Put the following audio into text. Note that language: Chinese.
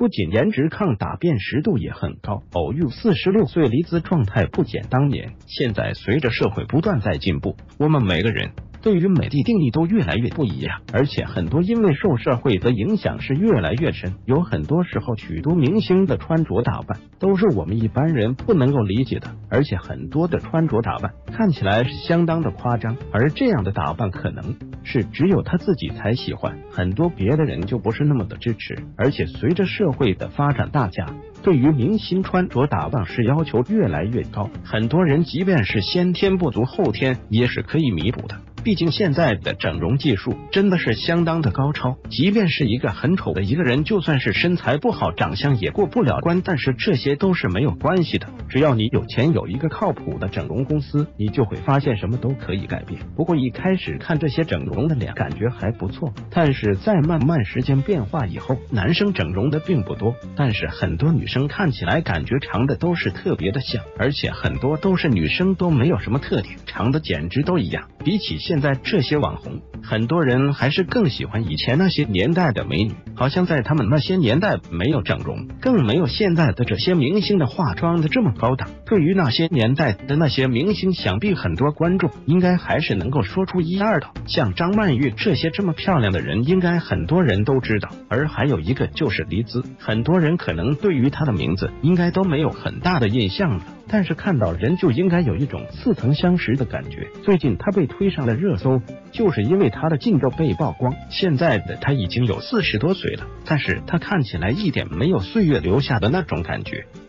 不仅颜值抗打，辨识度也很高。偶遇46岁黎姿状态不减当年。现在随着社会不断在进步，我们每个人对于美的定义都越来越不一样，而且很多因为受社会的影响是越来越深。有很多时候，许多明星的穿着打扮都是我们一般人不能够理解的，而且很多的穿着打扮看起来是相当的夸张，而这样的打扮可能是只有他自己才喜欢，很多别的人就不是那么的支持。而且随着社会的发展，大家对于明星穿着打扮是要求越来越高，很多人即便是先天不足，后天也是可以弥补的。毕竟现在的整容技术真的是相当的高超，即便是一个很丑的一个人，就算是身材不好，长相也过不了关，但是这些都是没有关系的，只要你有钱，有一个靠谱的整容公司，你就会发现什么都可以改变。不过一开始看这些整容的脸感觉还不错，但是在慢慢时间变化以后，男生整容的并不多，但是很多女生看起来感觉长的都是特别的像，而且很多都是女生，都没有什么特点，长的简直都一样。比起现在这些网红，很多人还是更喜欢以前那些年代的美女，好像在他们那些年代没有整容，更没有现在的这些明星的化妆的这么高档。对于那些年代的那些明星，想必很多观众应该还是能够说出一二的，像张曼玉这些这么漂亮的人，应该很多人都知道。而还有一个就是黎姿，很多人可能对于她的名字应该都没有很大的印象了，但是看到人就应该有一种似曾相识的感觉。最近他被推上了热搜，就是因为他的近照被曝光。现在的他已经有40多岁了，但是他看起来一点没有岁月留下的那种感觉。